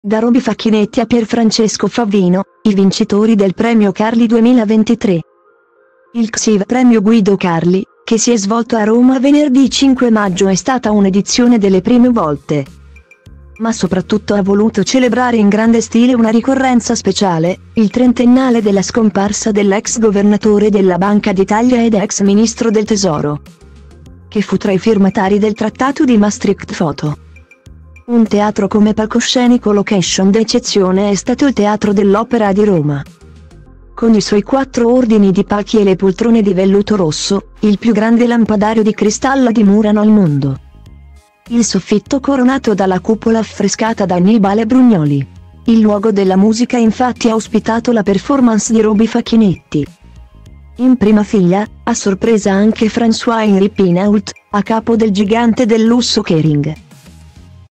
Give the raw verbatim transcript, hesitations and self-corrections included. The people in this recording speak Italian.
Da Roby Facchinetti a Pierfrancesco Favino, i vincitori del Premio Carli duemilaventitré. Il X I V Premio Guido Carli, che si è svolto a Roma venerdì cinque maggio, è stata un'edizione delle prime volte. Ma soprattutto ha voluto celebrare in grande stile una ricorrenza speciale, il trentennale della scomparsa dell'ex governatore della Banca d'Italia ed ex ministro del Tesoro, che fu tra i firmatari del Trattato di Maastricht. Foto. Un teatro come palcoscenico location d'eccezione è stato il Teatro dell'Opera di Roma. Con i suoi quattro ordini di palchi e le poltrone di velluto rosso, il più grande lampadario di cristallo di Murano al mondo. Il soffitto coronato dalla cupola affrescata da Annibale Brugnoli. Il luogo della musica infatti ha ospitato la performance di Roby Facchinetti. In prima fila, a sorpresa anche François-Henri Pinault, a capo del gigante del lusso Kering.